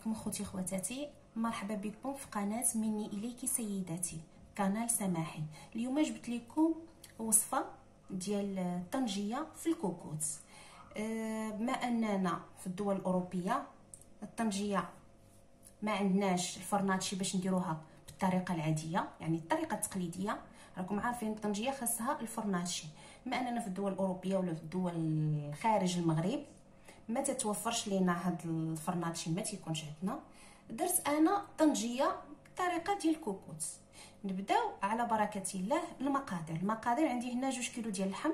عليكم اخوتي خواتاتي، مرحبا بكم في قناه مني اليك سيداتي، قناه سماحي. اليوم جبت لكم وصفه ديال الطنجيه في الكوكوت. بما اننا في الدول الاوروبيه الطنجيه ما عندناش الفرناتشي باش نديروها بالطريقه العاديه، يعني الطريقه التقليديه. راكم عارفين الطنجيه خاصها الفرناتشي. بما اننا في الدول الاوروبيه ولا في الدول خارج المغرب ما تتوفرش لينا هاد الفرناتشي، ما تيكونش عندنا. درت انا طنجيه بالطريقه ديال الكوكوت. نبداو على بركه الله. المقادير عندي هنا 2 كيلو ديال اللحم،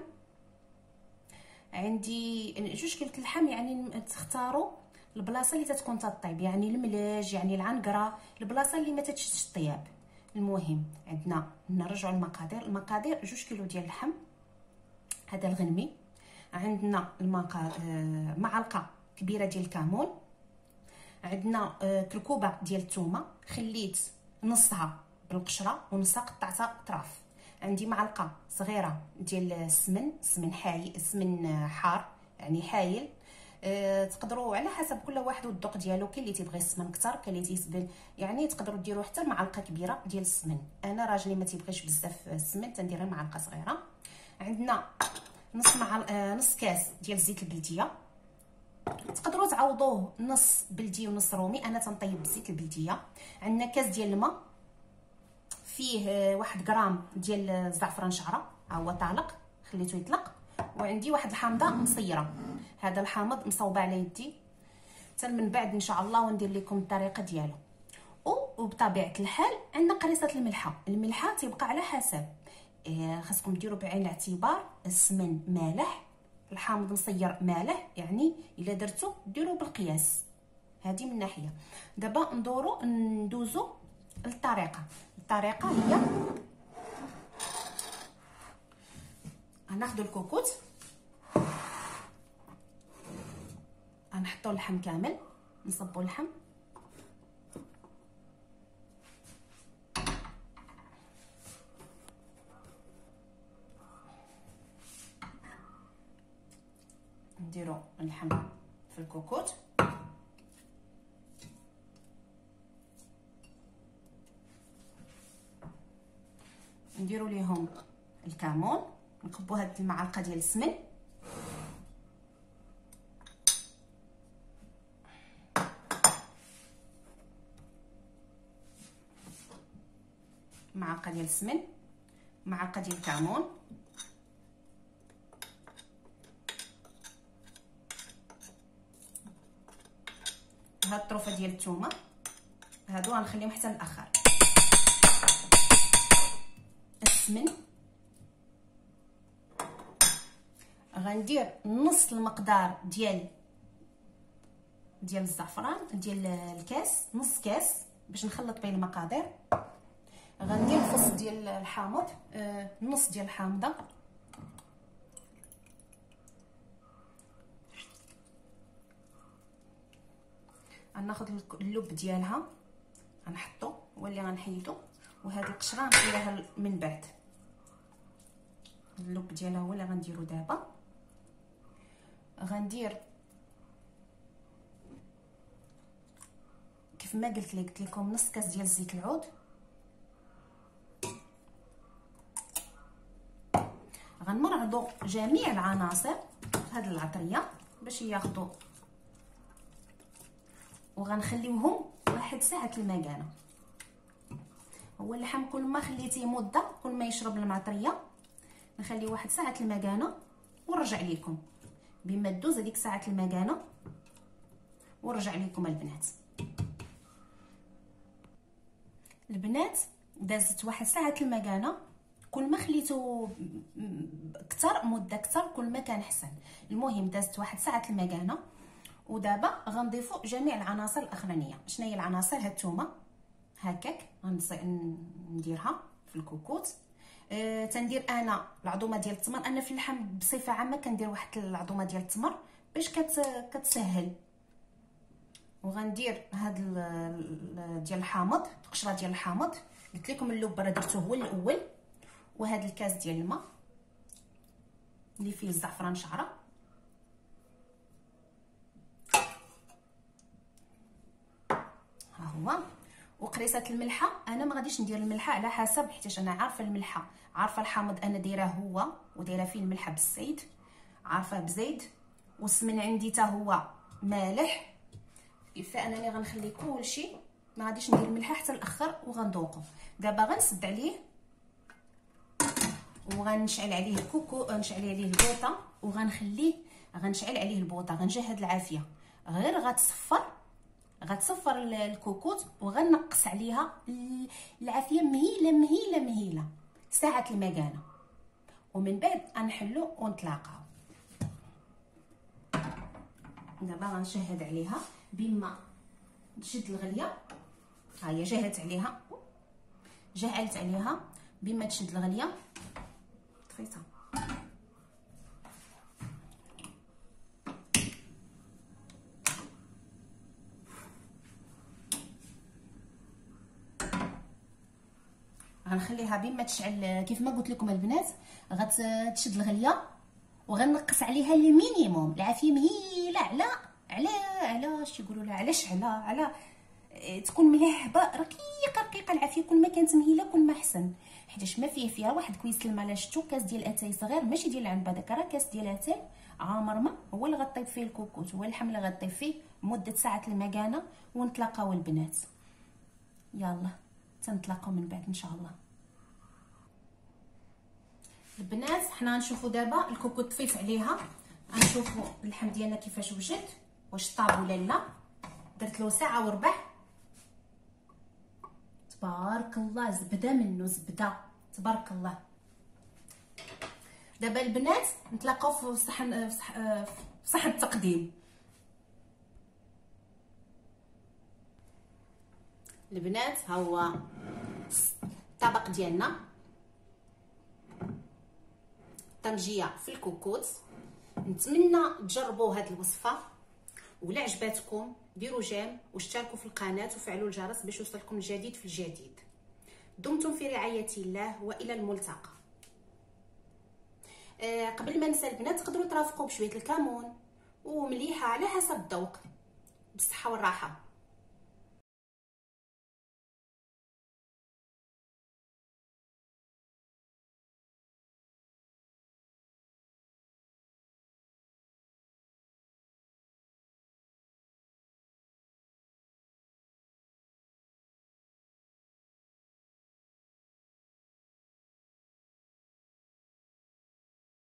عندي 2 كيلو اللحم. يعني تختاروا البلاصه اللي تتكون تطيب، يعني الملاج، يعني العنقره، البلاصه اللي ما تتشدش الطياب. المهم عندنا نرجعوا المقادير 2 كيلو ديال اللحم هذا الغنمي، عندنا معلقه كبيره ديال الكمون، عندنا كركوبه ديال الثومه خليت نصها بالقشره ونصها قطعتها اطراف، عندي معلقه صغيره ديال السمن حايل، سمن حار يعني حايل. تقدروا على حسب كل واحد والذوق ديالو، كاين اللي تيبغي السمن اكثر، كاين اللي تيسبن، يعني تقدروا ديروا حتى معلقه كبيره ديال السمن. انا راجلي ما تيبغيش بزاف السمن، تندير غير معلقه صغيره. عندنا نص كاس ديال زيت البلديه، تقدروا تعوضوه نص بلدي ونص رومي، انا تنطيب بزيت البلديه. عندنا كاس ديال الماء فيه 1 غرام ديال الزعفران شعره، ها هو طالق خليته يطلق. وعندي واحد الحامضه مصيره، هذا الحامض مصوبه على يدي، حتى من بعد ان شاء الله وندير لكم الطريقه ديالو. وبطبيعه الحال عندنا قريصه الملحه تيبقى على حسب، خاصكم ديروا بعين الاعتبار. السمن مالح، الحامض مصير مالح، يعني الا درتو ديروا بالقياس. هذه من ناحيه. دابا ندوزو للطريقه. الطريقه هي غناخذوا الكوكوت، غنحطوا اللحم كامل، نصبوا اللحم، نديروا اللحم في الكوكوت، نديروا ليهم الكمون، نكبوا هاد المعلقه ديال السمن، معلقه ديال السمن، معلقه ديال الكمون، هاد الطروفه ديال الثومه، هادو غنخليهم حتى الاخر. السمن غندير نص المقدار ديال الزعفران ديال الكاس، نص كاس باش نخلط بين المقادير. غندير الفص ديال الحامض، نص ديال الحامضه، غناخذ اللب ديالها غنحطو هو اللي غنحيدو، وهاد القشره غنخليها من بعد. اللب ديالها هو اللي غنديرو دابا. غندير كيف ما قلت لكم نص كاس ديال زيت العود، غنمرضوا جميع العناصر في هاد العطريه باش ياخذوا، وغنخليوهم 1 ساعه المكانه. هو اللحم كل ما خليتيه مده كل ما يشرب المعطريه. نخليه 1 ساعه المكانه ونرجع لكم بما دوز هذيك ساعه المكانه، ونرجع لكم البنات دازت 1 ساعه المكانه. كل ما خليتو اكثر مده اكثر كل ما كان احسن. المهم دازت 1 ساعه المكانه، ودابا غنضيفوا جميع العناصر الاخرانيه. شنو هي العناصر؟ هاد الثومه هكاك نديرها في الكوكوت. تندير انا العظومه ديال التمر. انا في اللحم بصفه عامه كندير واحد العظومه ديال التمر باش كتسهل. وغندير هاد ديال الحامض، القشره ديال الحامض. قلت لكم اللب راه درتو هو الاول. وهاد الكاس ديال الماء اللي فيه الزعفران شعره، هو. وقريصه الملحه انا ما غاديش ندير الملحه على حسب، حيت انا عارفه الملحه، عارفه الحامض انا دايره هو ودايره فيه الملحه بالزيت، عارفه بزيد. والسمن عندي حتى هو مالح، فانني غنخلي كلشي، ما غاديش ندير الملحه حتى الاخر وغنذوقو. دابا غنسد عليه وغنشعل عليه الكوكو، نشعل عليه البوطه وغنخليه، غنشعل عليه البوطه، غنجهد العافيه غير غتصفر الكوكوط وغنقص عليها العافيه مهيله ساعه المكانه، ومن بعد غنحلو ونتلاقاو. دابا غنشهد عليها بما نشد الغليه، ها هي جهلت عليها بما تشد الغليه طفيتها. غنخليها بما تشعل كيف ما قلت لكم البنات، غتشد الغليه وغنقص عليها المينيموم، العافيه مهيله على اش يقولوا لها، علاش على تكون ملهبه رقيقه العافيه. كل ما كانت مهيله كل ما احسن، حيتاش ما فيها واحد كويس الماء. لا شفتو كاس ديال اتاي صغير ماشي ديال العنبه، داك راه كاس ديال اتاي عامر ما هو اللي غطيب فيه الكوكوت، هو الحمله غطيب فيه مده ساعه المكانه. ونتلاقاو البنات، يلا تنتلاقاو من بعد ان شاء الله. البنات حنا نشوفوا دابا الكوكوط طفيت عليها، غنشوفوا اللحم ديالنا كيفاش وجد، واش طاب ولا لا. درت له ساعه وربع، تبارك الله زبده منه زبده تبارك الله. دابا البنات نتلاقاو في صحن التقديم. البنات ها هو الطبق ديالنا، طنجيه في الكوكوط. نتمنى تجربوا هذه الوصفه، ولا عجباتكم ديروا جيم واشتركوا في القناه وفعلوا الجرس باش يوصلكم الجديد في الجديد. دمتم في رعايه الله والى الملتقى. قبل ما ننسى البنات، تقدروا ترافقوا بشويه الكمون ومليحه على حسب الذوق، بالصحه والراحه.